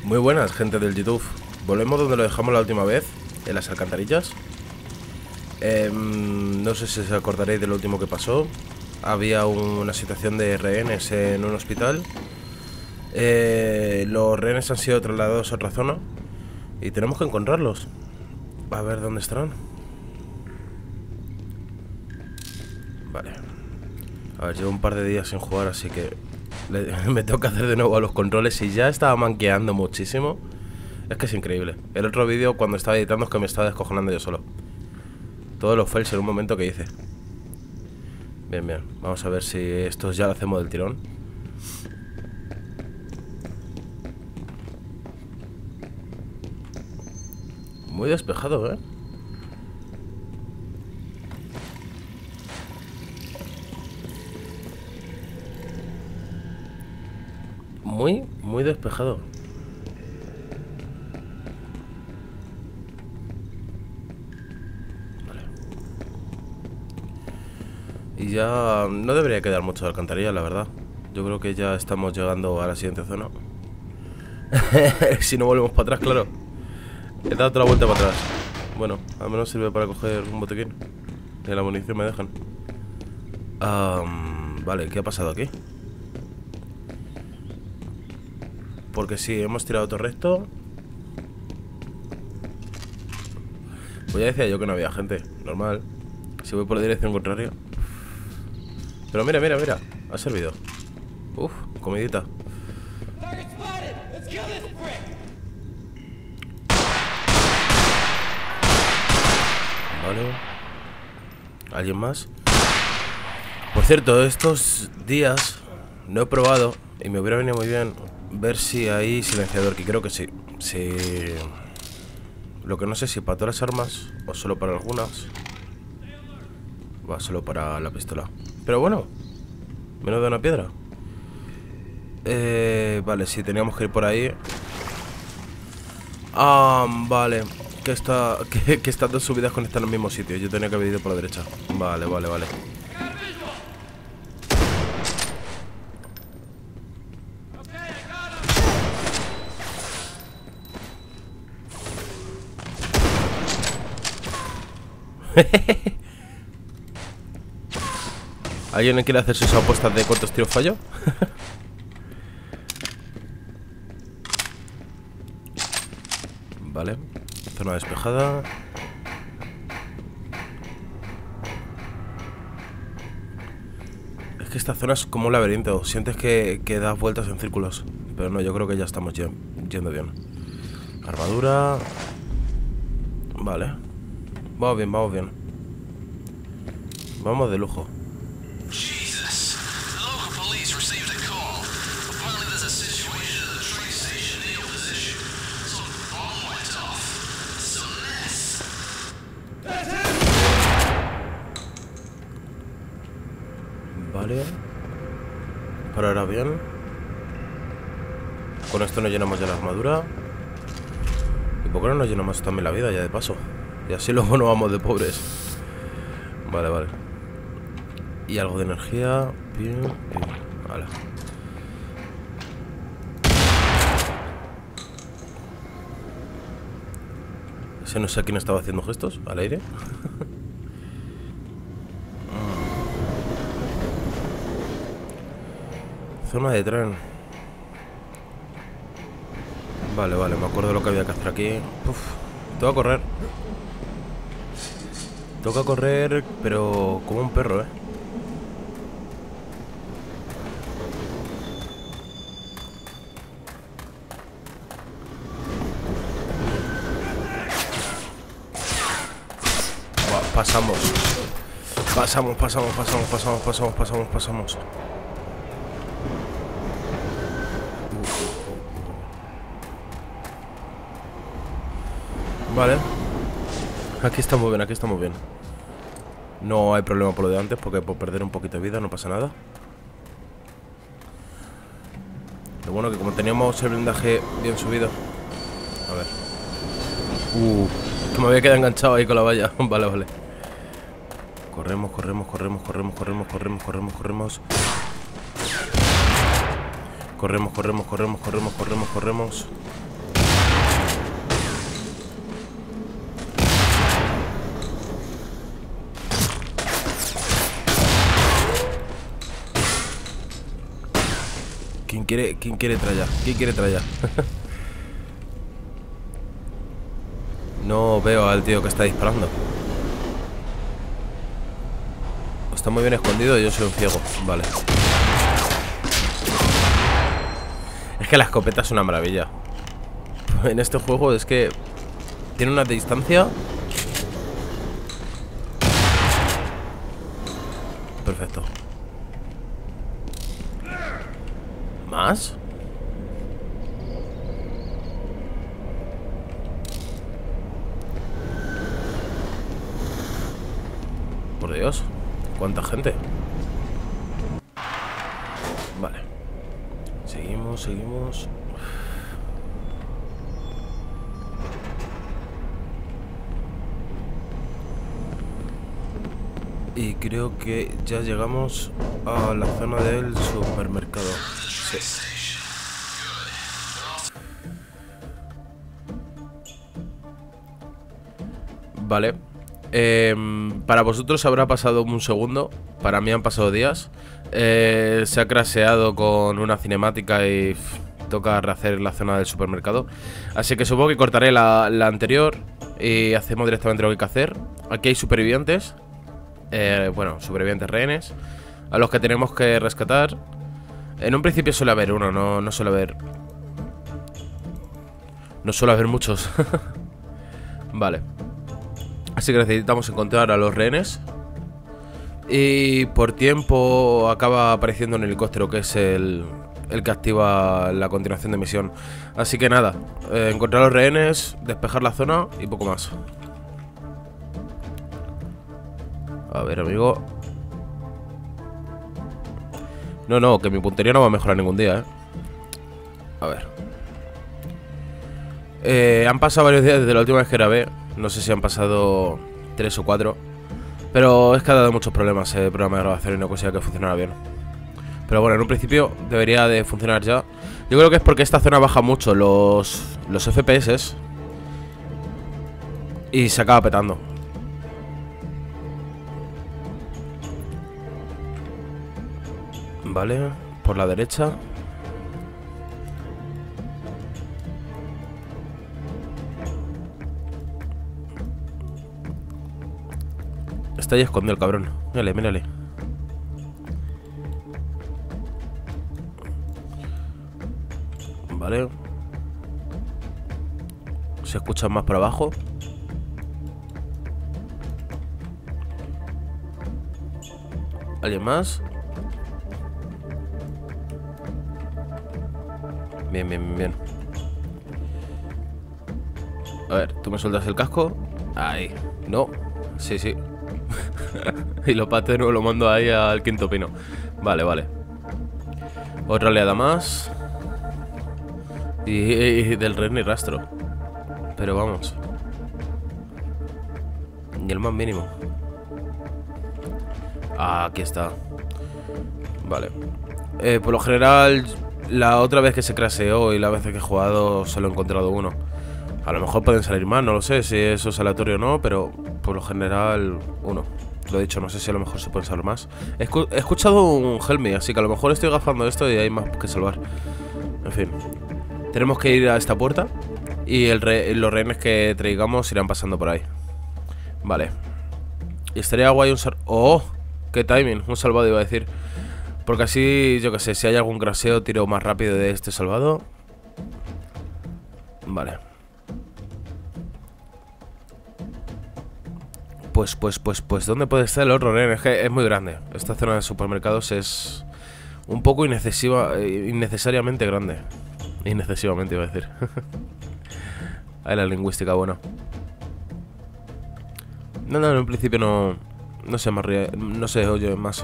Muy buenas, gente del YouTube. Volvemos donde lo dejamos la última vez, en las alcantarillas. No sé si os acordaréis de lo último que pasó. Había una situación de rehenes en un hospital. Los rehenes han sido trasladados a otra zona y tenemos que encontrarlos. A ver dónde estarán. Vale. A ver, llevo un par de días sin jugar, así que me tengo que hacer de nuevo a los controles. Y ya estaba manqueando muchísimo. Es que es increíble. El otro vídeo, cuando estaba editando, es que me estaba descojonando yo solo. Todos los fails en un momento que hice. Bien, bien. Vamos a ver si estos ya lo hacemos del tirón. Muy despejado, ¿eh? Muy despejado. Vale. Y ya no debería quedar mucho de alcantarilla, la verdad. Yo creo que ya estamos llegando a la siguiente zona. Si no volvemos para atrás, claro. He dado toda la vuelta para atrás. Bueno, al menos sirve para coger un botiquín. Y la munición me dejan. Vale, ¿qué ha pasado aquí? Porque sí, hemos tirado todo recto. Pues ya decía yo que no había gente. Normal. Si voy por la dirección contraria. Pero mira, mira, mira. Ha servido. Uf, comidita. Vale. ¿Alguien más? Por cierto, estos días no he probado y me hubiera venido muy bien ver si hay silenciador, que creo que sí. Sí. Lo que no sé si para todas las armas o solo para algunas. Va, solo para la pistola. Pero bueno, menos de una piedra. Vale, sí, teníamos que ir por ahí. Vale. Que estas dos subidas conectan al mismo sitio. Yo tenía que haber ido por la derecha. Vale, vale, vale. ¿Alguien quiere hacer sus apuestas de cuántos tiros fallo? Vale. Zona despejada. Es que esta zona es como un laberinto. Sientes que das vueltas en círculos. Pero no, yo creo que ya estamos yendo bien. Armadura. Vale. Vamos bien, vamos bien. Vamos de lujo. Vale. Para ahora bien. Con esto nos llenamos ya la armadura. ¿Y por qué no nos llenamos también la vida ya de paso? Y así luego no vamos de pobres. Vale, vale. Y algo de energía. Bien, bien. Vale. Ese no sé quién estaba haciendo gestos al aire. Zona de tren. Vale, vale, me acuerdo de lo que había que hacer aquí. Uf, tengo que correr. Toca correr, pero como un perro, Buah, pasamos. Pasamos. Vale. Aquí estamos bien. No hay problema por lo de antes, porque por perder un poquito de vida no pasa nada. Lo bueno que como teníamos el blindaje bien subido. A ver. Que me había quedado enganchado ahí con la valla. Vale, vale. Corremos. Corremos. quién quiere trallar? ¿Quién quiere trallar? No veo al tío que está disparando. Está muy bien escondido y yo soy un ciego. Vale. Es que la escopeta es una maravilla. En este juego es que tiene una distancia. Perfecto. ¿Más? Por Dios, ¿cuánta gente? Vale. Seguimos. Y creo que ya llegamos a la zona del supermercado. Sí. Vale. Para vosotros habrá pasado un segundo. Para mí han pasado días. Se ha crasheado con una cinemática y toca rehacer la zona del supermercado. Así que supongo que cortaré la anterior y hacemos directamente lo que hay que hacer. Aquí hay supervivientes. Bueno, supervivientes rehenes a los que tenemos que rescatar. En un principio suele haber uno, no suele haber. No suele haber muchos. Vale. Así que necesitamos encontrar a los rehenes. Y por tiempo acaba apareciendo un helicóptero, que es el que activa la continuación de misión. Así que nada, encontrar a los rehenes, despejar la zona y poco más. A ver, amigo. No, que mi puntería no va a mejorar ningún día, A ver. Han pasado varios días desde la última vez que grabé. No sé si han pasado 3 o 4. Pero es que ha dado muchos problemas el programa de grabación y no consigo que funcionara bien. Pero bueno, en un principio debería de funcionar ya. Yo creo que es porque esta zona baja mucho los FPS y se acaba petando. Vale, por la derecha. Está ahí escondido el cabrón. Mírale. Vale. Se escuchan más por abajo. ¿Alguien más? Bien. A ver, tú me sueltas el casco. Ahí. No. Sí. Y lo pato de nuevo, lo mando ahí al quinto pino. Vale. Otra oleada más. Y del rey ni rastro. Pero vamos. Ni el más mínimo. Aquí está. Vale. Por lo general, la otra vez que se crasheó y la vez que he jugado solo he encontrado uno. A lo mejor pueden salir más, no lo sé si eso es aleatorio o no, pero por lo general uno. Lo he dicho, no sé si a lo mejor se pueden salvar más. He escuchado un Help Me, así que a lo mejor estoy gafando esto y hay más que salvar. En fin. Tenemos que ir a esta puerta y los rehenes que traigamos irán pasando por ahí. Vale. Y estaría guay un ¡oh! ¡Qué timing! Un salvado iba a decir. Porque así, yo que sé, si hay algún crasheo tiro más rápido de este salvado. Vale. Pues ¿dónde puede estar el otro rehén? Es que es muy grande. Esta zona de supermercados es un poco innecesariamente grande. Innecesariamente iba a decir. Ahí la lingüística, bueno. No, en un principio no se oye más.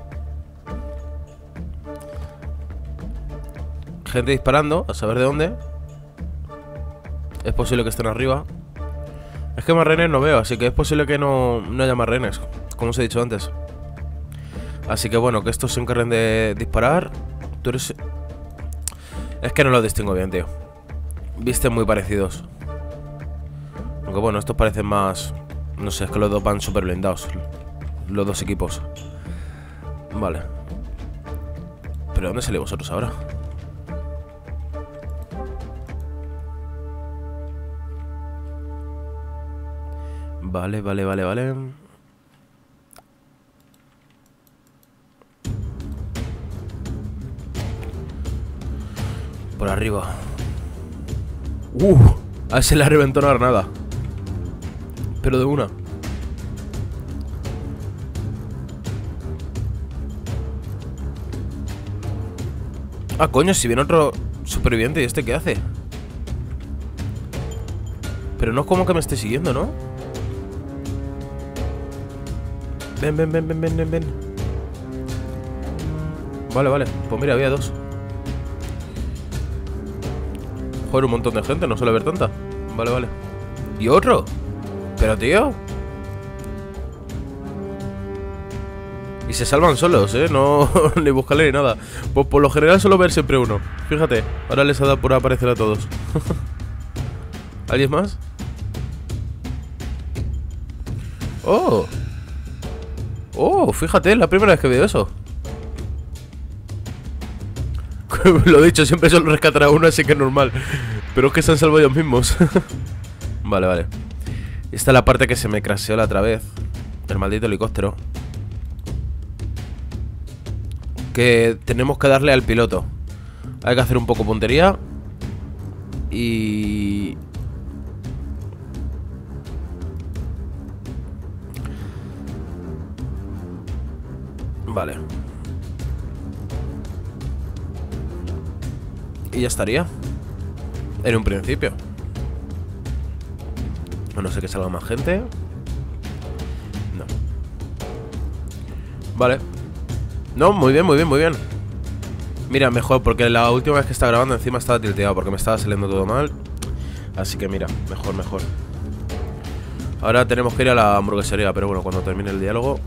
Gente disparando, a saber de dónde. Es posible que estén arriba. Es que más rehenes no veo, así que es posible que no haya más rehenes, como os he dicho antes. Así que bueno, que estos se encarguen de disparar. Tú eres... Es que no lo distingo bien, tío. Visten muy parecidos. Aunque bueno, estos parecen más... No sé, es que los dos van súper blindados. Los dos equipos. Vale. ¿Pero dónde salís vosotros ahora? Vale, vale, vale, vale. Por arriba. A ese le reventó una granada. Pero de una. Ah, coño, si viene otro superviviente, ¿y este qué hace? Pero no es como que me esté siguiendo, ¿no? Ven, ven, ven, ven, ven, ven, ven. Vale, vale. Pues mira, había dos. Joder, un montón de gente, no suele haber tanta. Vale, vale. ¿Y otro? Pero, tío. Y se salvan solos, ¿eh? No ni buscarle ni nada. Pues por lo general suelo ver siempre uno. Fíjate, ahora les ha dado por aparecer a todos. ¿Alguien más? ¡Oh! ¡Oh! Fíjate, es la primera vez que veo eso. Lo dicho, siempre suelo rescatar a uno, así que es normal. Pero es que se han salvado ellos mismos. Vale, vale. Esta es la parte que se me crasheó la otra vez. El maldito helicóptero. Que tenemos que darle al piloto. Hay que hacer un poco puntería. Y... Vale. Y ya estaría. En un principio. A no ser que salga más gente. No. Vale. No, muy bien, muy bien, muy bien. Mira, mejor, porque la última vez que estaba grabando encima estaba tilteado, porque me estaba saliendo todo mal. Así que mira, mejor, mejor. Ahora tenemos que ir a la hamburguesería, pero bueno, cuando termine el diálogo.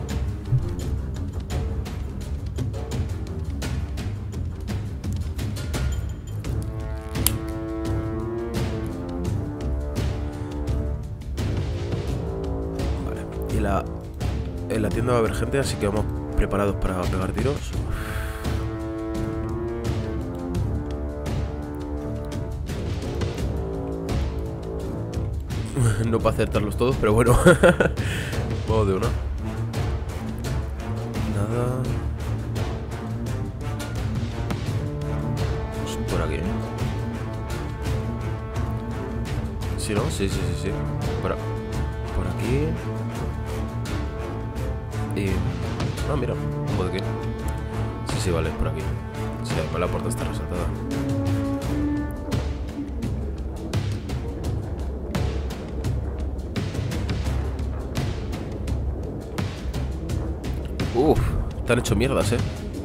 Vale, y en la tienda va a haber gente, así que vamos preparados para pegar tiros. No para acertarlos todos, pero bueno. Vamos de una. Nada. Pues por aquí. ¿Sí, no? Sí, sí, sí, sí. Por aquí. Y... Ah, mira, un botequín. Sí, sí, vale, por aquí. Sí, además la puerta está resaltada. Uf, te han hecho mierdas,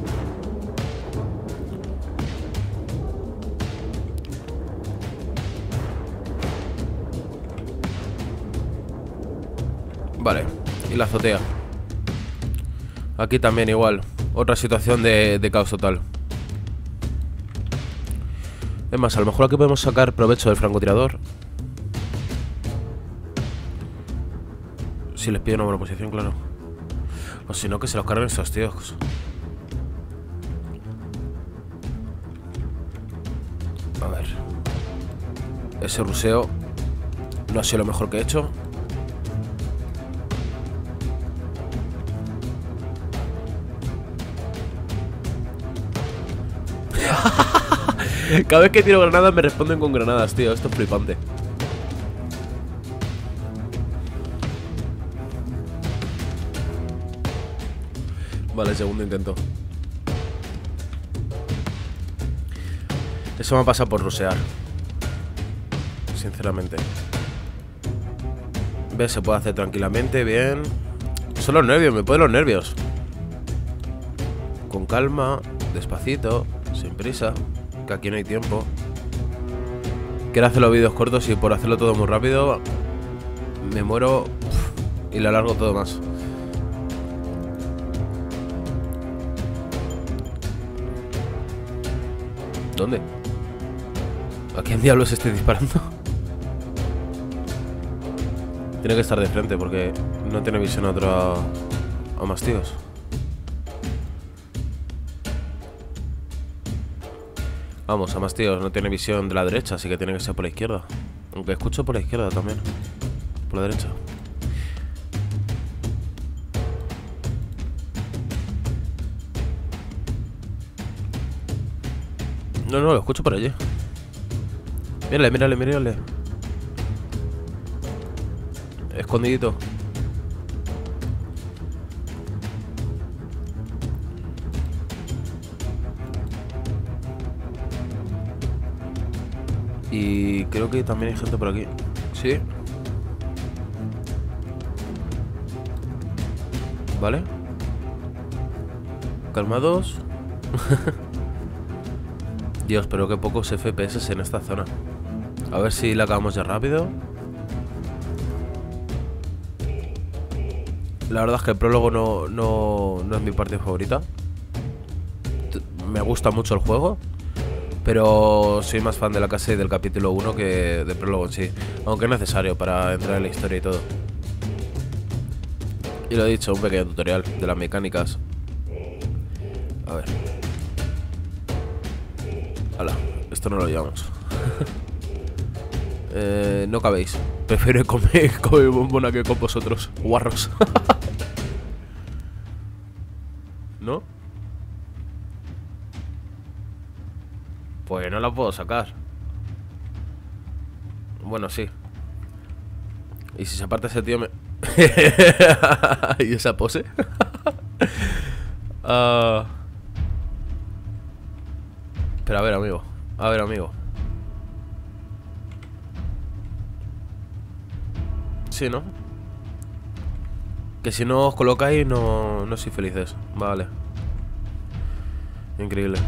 Vale, y la azotea. Aquí también igual. Otra situación de caos total. Es más, a lo mejor aquí podemos sacar provecho del francotirador. Si les pide una buena posición, claro. O si no, que se los carguen estos tíos. A ver. Ese ruseo no ha sido lo mejor que he hecho. Cada vez que tiro granadas me responden con granadas, tío. Esto es flipante. Vale, segundo intento. Eso me ha pasado por rusear. Sinceramente. ¿Ves? Se puede hacer tranquilamente, bien. Son los nervios, me ponen los nervios. Con calma, despacito, sin prisa. Que aquí no hay tiempo. Quiero hacer los vídeos cortos y por hacerlo todo muy rápido me muero y lo alargo todo más. ¿Dónde? ¿A quién diablos estoy disparando? Tiene que estar de frente porque no tiene visión a más tíos. Vamos, a más tíos, no tiene visión de la derecha, así que tiene que ser por la izquierda. Aunque escucho por la izquierda también. Por la derecha. No, no, lo escucho por allí. Mírale, mírale, mírale. Escondidito. Y creo que también hay gente por aquí. Sí. Vale. Calmados. Dios, pero qué pocos FPS en esta zona. A ver si la acabamos ya rápido. La verdad es que el prólogo no es mi parte favorita. Me gusta mucho el juego, pero soy más fan de la casa y del capítulo 1 que del prólogo en sí. Aunque es necesario para entrar en la historia y todo. Y lo he dicho, un pequeño tutorial de las mecánicas. A ver. Hala, esto no lo llevamos. No cabéis. Prefiero comer bombona que con vosotros, guarros. ¿No? Pues no la puedo sacar. Bueno, sí. Y si se aparta ese tío me... ¿Y esa pose? Pero a ver, amigo. A ver, amigo. Sí, ¿no? Que si no os colocáis no sois felices. Vale. Increíble.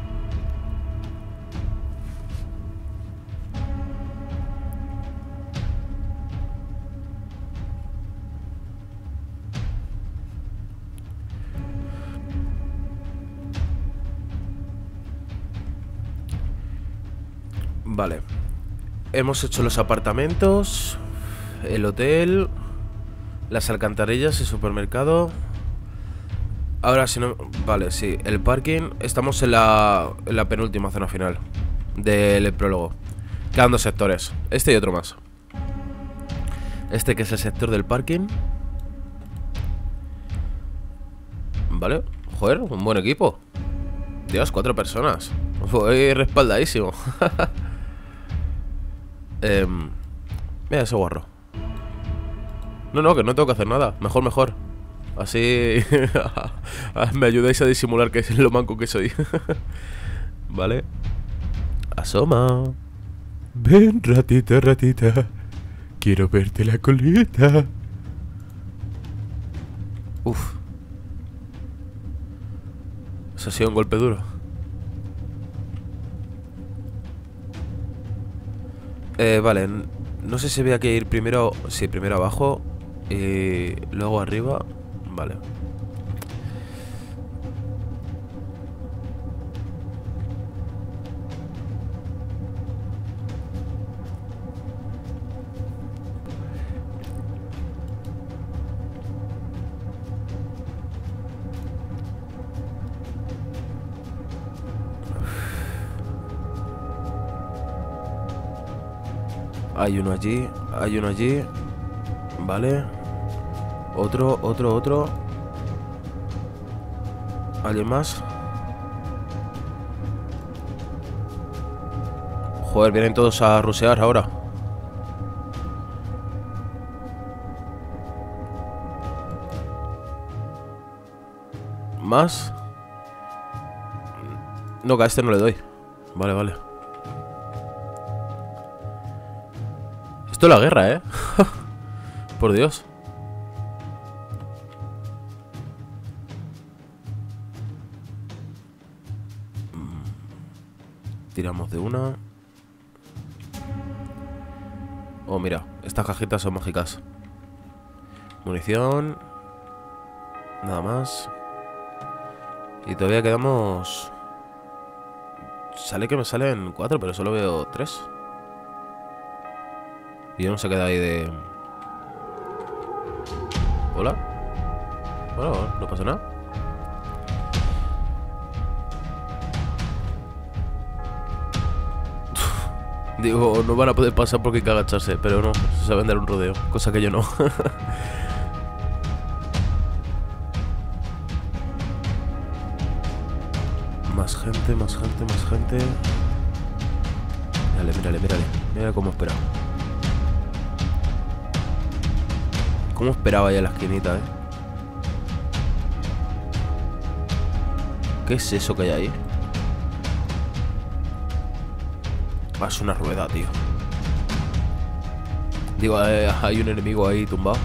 Vale. Hemos hecho los apartamentos, el hotel, las alcantarillas, el supermercado. Ahora si no... Vale, sí, el parking. Estamos en la penúltima zona final del prólogo. Quedan 2 sectores, este y otro más. Este que es el sector del parking. Vale, joder, un buen equipo. Dios, 4 personas. Voy respaldadísimo. Mira ese guarro. No, que no tengo que hacer nada. Mejor, mejor. Así me ayudáis a disimular que es lo manco que soy. Vale. Asoma. Ven, ratita, ratita. Quiero verte la colita. Uf. Eso ha sido un golpe duro. Vale. No sé si había que ir primero... Sí, primero abajo y luego arriba. Vale. Hay uno allí, hay uno allí. Vale. Otro. ¿Alguien más? Joder, vienen todos a rusear ahora. ¿Más? No, que a este no le doy. Vale. Esto es la guerra, ¿eh? Por Dios. Tiramos de una. Oh, mira, estas cajitas son mágicas. Munición. Nada más. Y todavía quedamos... Sale que me salen 4, pero solo veo 3. Y uno se queda ahí de... Hola. Bueno, no pasa nada. Digo, no van a poder pasar porque hay que agacharse. Pero no, se saben dar un rodeo. Cosa que yo no. Más gente, más gente, más gente. Mírale, mírale, mírale. Mira cómo espera. Cómo esperaba ya la esquinita, ¿Qué es eso que hay ahí? Ah, es una rueda, tío. Digo, hay un enemigo ahí tumbado.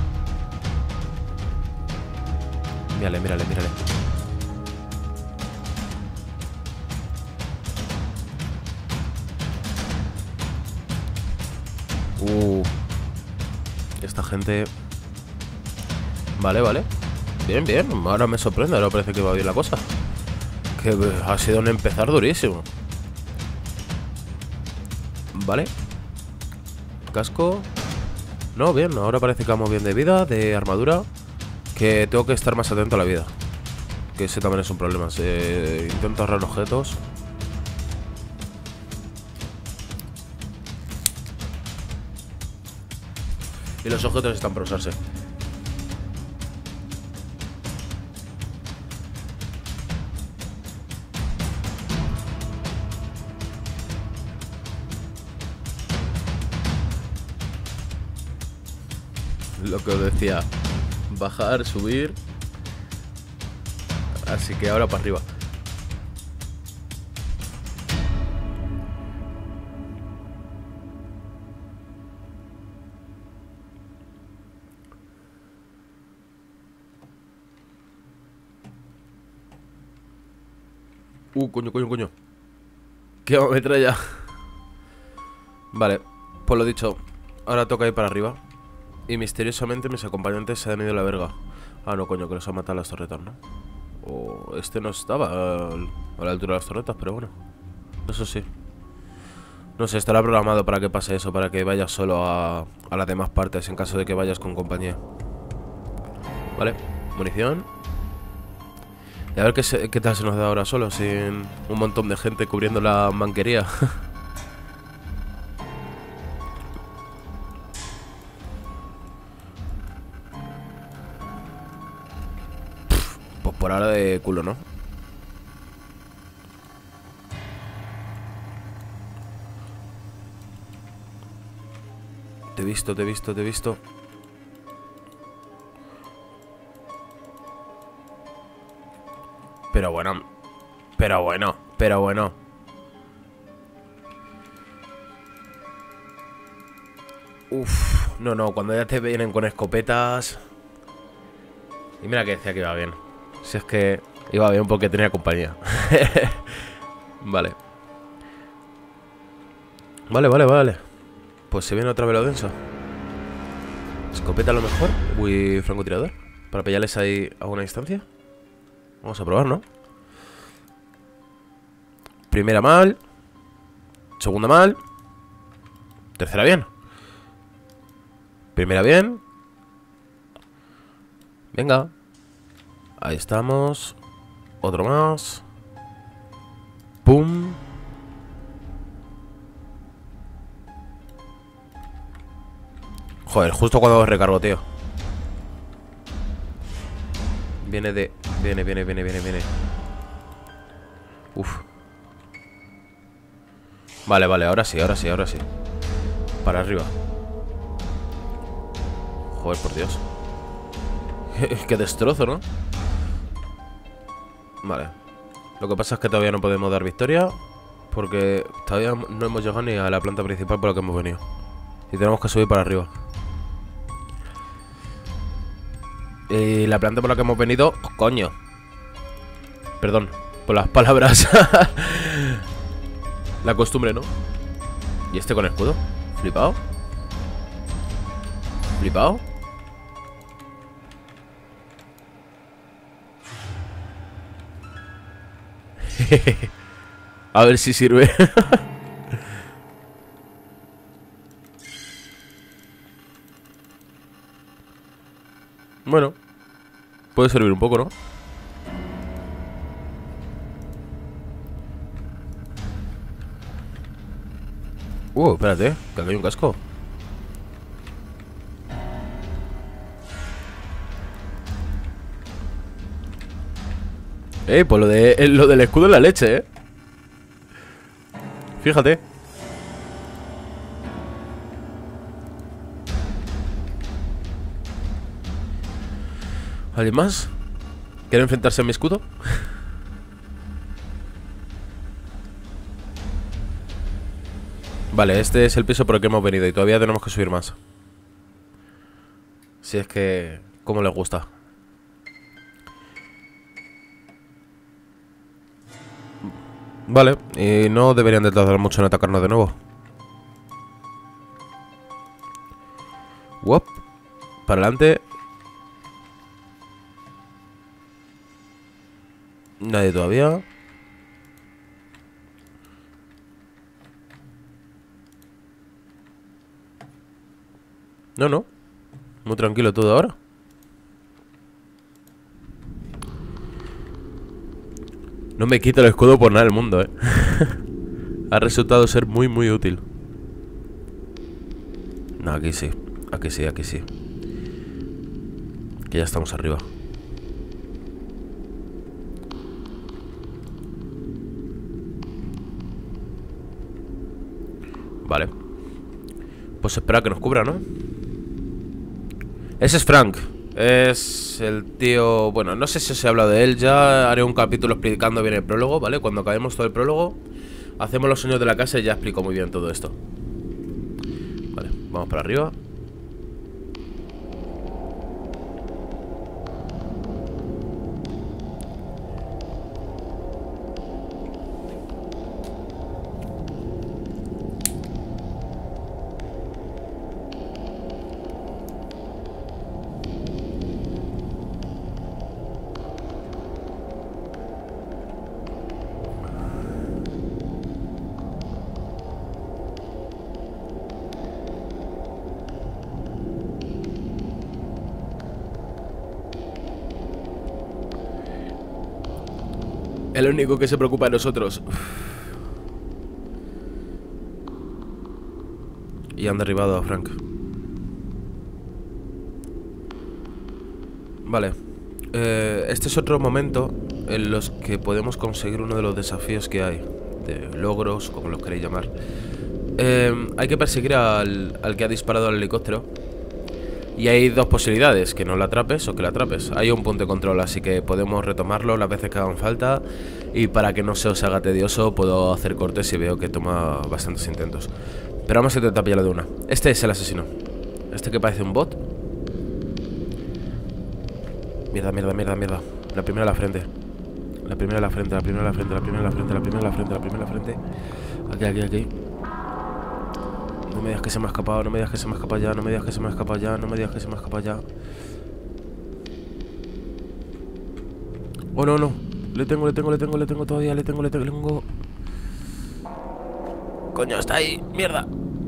Mírale, mírale, mírale. Esta gente... Vale, vale. Bien, bien. Ahora me sorprende. Ahora parece que va bien la cosa. Que ha sido un empezar durísimo. Vale. Casco. No, bien. Ahora parece que vamos bien de vida, de armadura. Que tengo que estar más atento a la vida. Que ese también es un problema. Intento ahorrar objetos. Y los objetos están por usarse. Lo que os decía. Bajar, subir. Así que ahora para arriba. Coño, coño, coño. Qué metralla. Vale, pues lo dicho. Ahora toca ir para arriba. Y misteriosamente mis acompañantes se han ido a la verga. Ah, no, coño, que los han matado las torretas, ¿no? O este no estaba a la altura de las torretas, pero bueno. Eso sí. No sé, estará programado para que pase eso. Para que vayas solo a las demás partes en caso de que vayas con compañía. Vale, munición. Y a ver qué tal se nos da ahora solo, sin un montón de gente cubriendo la manquería. Pues por ahora de culo, ¿no? Te he visto, te he visto, te he visto. Pero bueno. Pero bueno. Pero bueno. Uf. No, no. Cuando ya te vienen con escopetas. Y mira que decía que iba bien. Si es que iba bien porque tenía compañía. Vale. Vale, vale, vale. Pues se viene otra vez lo denso. Escopeta a lo mejor. Uy, francotirador. Para pillarles ahí a una distancia. Vamos a probar, ¿no? Primera mal. Segunda mal. Tercera bien. Primera bien. Venga. Ahí estamos. Otro más. Pum. Joder, justo cuando recargo, tío. Viene. Uf. Vale, vale, ahora sí. Para arriba. Joder, por Dios. Qué destrozo, ¿no? Vale. Lo que pasa es que todavía no podemos dar victoria, porque todavía no hemos llegado ni a la planta principal por la que hemos venido. Y tenemos que subir para arriba. Y la planta por la que hemos venido... Coño. Perdón por las palabras. La costumbre, ¿no? ¿Y este con escudo? ¿Flipado? ¿Flipado? A ver si sirve. Bueno, puede servir un poco, ¿no? Espérate, que aquí hay un casco. Pues lo del escudo es la leche, Fíjate. ¿Alguien más? ¿Quiere enfrentarse a mi escudo? Vale, este es el piso por el que hemos venido y todavía tenemos que subir más. Si es que... ¿Cómo les gusta? Vale, y no deberían de tardar mucho en atacarnos de nuevo. Wop. Para adelante. Nadie todavía. No. Muy tranquilo todo ahora. No me quito el escudo por nada del mundo, Ha resultado ser muy, muy útil. No, aquí sí. Aquí sí, aquí sí. Que ya estamos arriba. Vale. Pues espera que nos cubra, ¿no? Ese es Frank. Es el tío... Bueno, no sé si os he hablado de él. Ya haré un capítulo explicando bien el prólogo, ¿vale? Cuando acabemos todo el prólogo, hacemos los sueños de la casa y ya explico muy bien todo esto. Vale, vamos para arriba. El único que se preocupa de nosotros. Y han derribado a Frank. Vale. Este es otro momento en los que podemos conseguir uno de los desafíos que hay. De logros, como los queréis llamar. Hay que perseguir al que ha disparado al helicóptero. Y hay dos posibilidades, que no la atrapes o que la atrapes. Hay un punto de control, así que podemos retomarlo las veces que hagan falta. Y para que no se os haga tedioso, puedo hacer cortes si veo que toma bastantes intentos. Pero vamos a intentar pillarlo de una. Este es el asesino. Este que parece un bot. Mierda. La primera a la frente. La primera a la frente. Aquí. No me digas que se me ha escapado, ya. Oh, no. Le tengo todavía, le tengo. Coño, está ahí, mierda.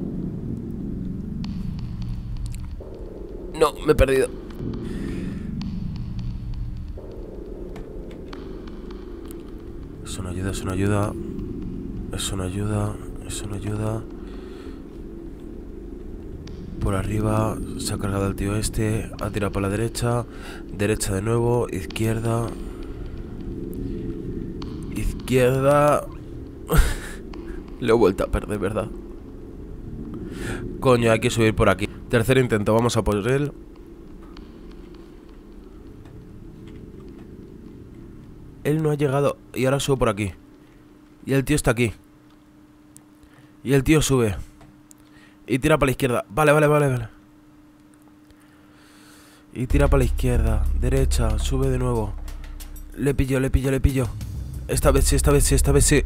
No, me he perdido. Eso no ayuda. Por arriba se ha cargado el tío este. Ha tirado para la derecha. Derecha de nuevo. Izquierda. Lo he vuelto a perder, ¿verdad? Coño, hay que subir por aquí. Tercer intento, vamos a por él. Él no ha llegado. Y ahora subo por aquí. Y el tío está aquí. Y el tío sube. Y tira para la izquierda. Vale. Y tira para la izquierda. Derecha. Sube de nuevo. Le pillo. Esta vez sí.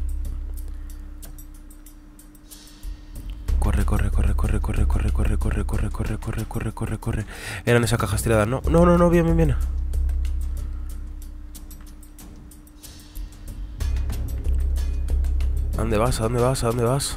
Corre. Eran esas cajas tiradas, ¿no? No, bien. ¿A dónde vas?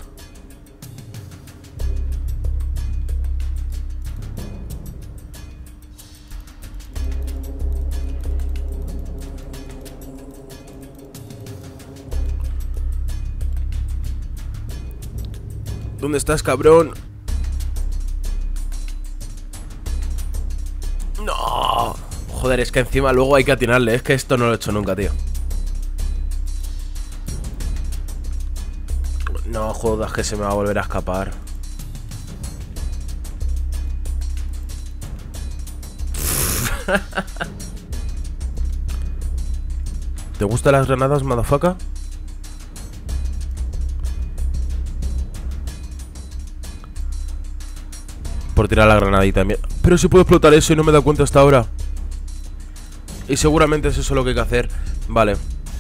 ¿Dónde estás, cabrón? No. Joder, es que encima luego hay que atinarle. Es que esto no lo he hecho nunca, tío. No jodas que se me va a volver a escapar. ¿Te gustan las granadas, motherfucker? Por tirar la granadita. Pero si puedo explotar eso y no me he dado cuenta hasta ahora. Y seguramente es eso lo que hay que hacer. Vale.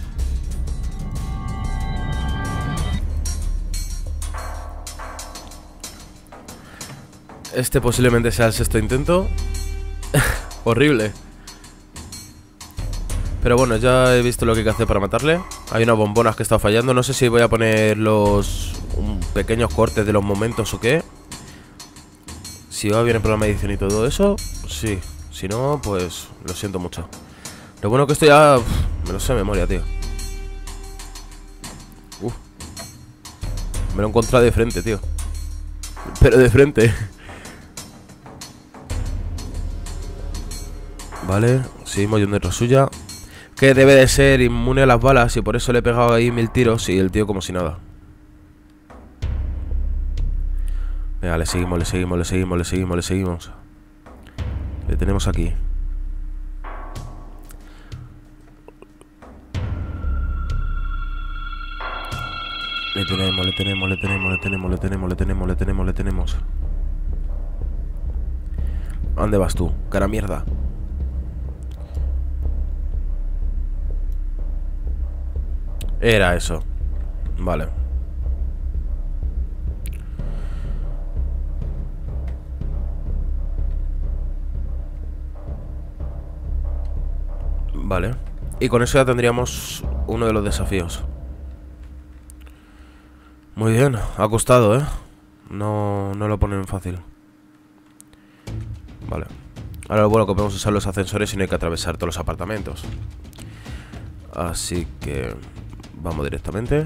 Este posiblemente sea el sexto intento. Horrible. Pero bueno, ya he visto lo que hay que hacer para matarle. Hay unas bombonas que he estado fallando. No sé si voy a poner los pequeños cortes de los momentos o qué. Si va bien el programa de edición y todo eso, sí. Si no, pues lo siento mucho. Lo bueno que esto ya me lo sé de memoria, tío. Me lo he encontrado de frente, tío. Pero de frente. Vale, seguimos yendo detrás suya. Que debe de ser inmune a las balas y por eso le he pegado ahí 1000 tiros y el tío como si nada. Venga, le seguimos, le seguimos, le seguimos, le seguimos, le seguimos. Le tenemos aquí. Le tenemos, le tenemos, le tenemos, le tenemos, le tenemos, le tenemos, le tenemos, le tenemos. ¿A dónde vas tú? Cara mierda. Era eso. Vale. Vale. Y con eso ya tendríamos uno de los desafíos. Muy bien, ha costado, ¿eh? No lo ponen fácil. Vale. Ahora lo bueno que podemos usar los ascensores y no hay que atravesar todos los apartamentos. Así que vamos directamente.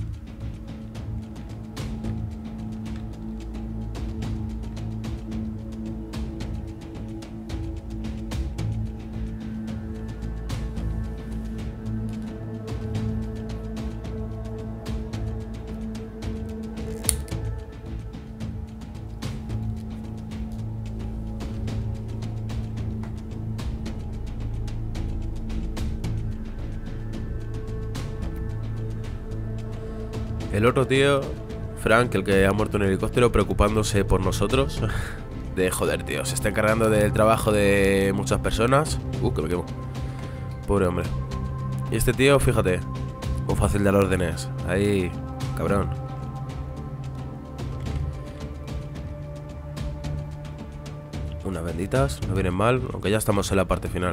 El otro tío, Frank, el que ha muerto en el helicóptero, preocupándose por nosotros. De joder, tío, se está encargando del trabajo de muchas personas. Que me quemo. Pobre hombre. Y este tío, fíjate, muy fácil de dar órdenes. Ahí, cabrón. Unas benditas, no vienen mal, aunque ya estamos en la parte final.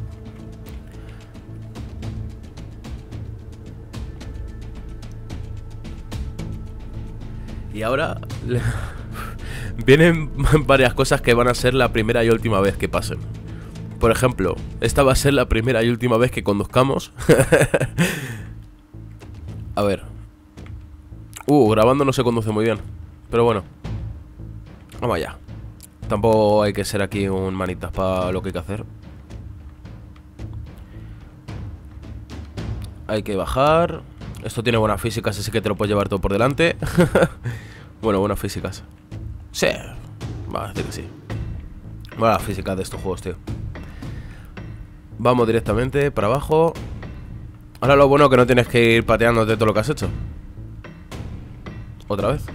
Y ahora vienen varias cosas que van a ser la primera y última vez que pasen. Por ejemplo, esta va a ser la primera y última vez que conduzcamos. A ver. Grabando no se conduce muy bien. Pero bueno. Vamos allá. Tampoco hay que ser aquí un manitas para lo que hay que hacer. Hay que bajar. Esto tiene buenas físicas, así que te lo puedes llevar todo por delante. Bueno, buenas físicas. Sí, va a decir que sí. Buenas físicas de estos juegos, tío. Vamos directamente para abajo. Ahora lo bueno es que no tienes que ir pateándote todo lo que has hecho. Otra vez.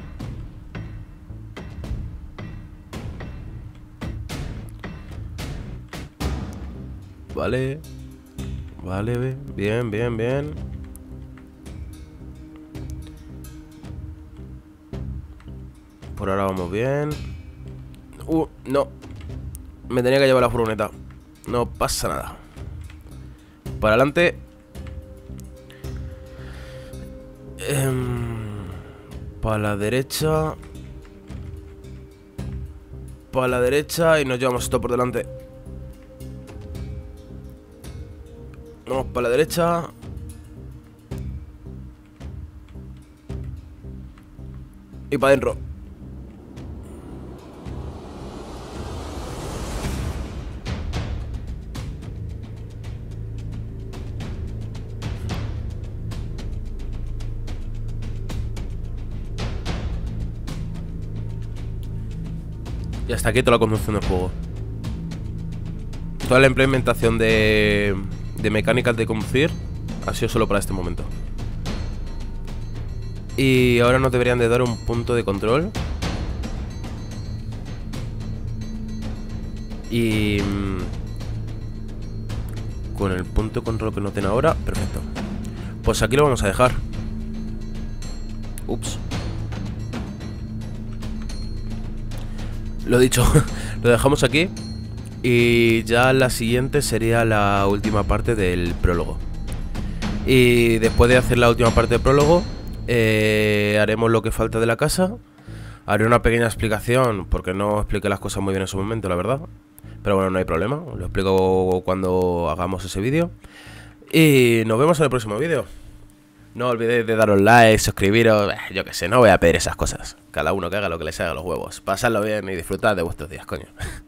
Vale. Vale, bien, bien, bien. Por ahora vamos bien. No. Me tenía que llevar la furgoneta. No pasa nada. Para adelante. Para la derecha. Para la derecha y nos llevamos esto por delante. Vamos para la derecha. Y para adentro. Y hasta aquí toda la conducción del juego. Toda la implementación de mecánicas de conducir ha sido solo para este momento. Y ahora nos deberían de dar un punto de control. Y con el punto de control que nos den ahora, perfecto. Pues aquí lo vamos a dejar. Ups. Lo dicho, lo dejamos aquí. Y ya la siguiente sería la última parte del prólogo. Y después de hacer la última parte del prólogo, haremos lo que falta de la casa. Haré una pequeña explicación, porque no expliqué las cosas muy bien en su momento, la verdad. Pero bueno, no hay problema, lo explico cuando hagamos ese vídeo. Y nos vemos en el próximo vídeo. No olvidéis de daros like, suscribiros, yo que sé, no voy a pedir esas cosas. Cada uno que haga lo que le salga a los huevos. Pasadlo bien y disfrutad de vuestros días, coño.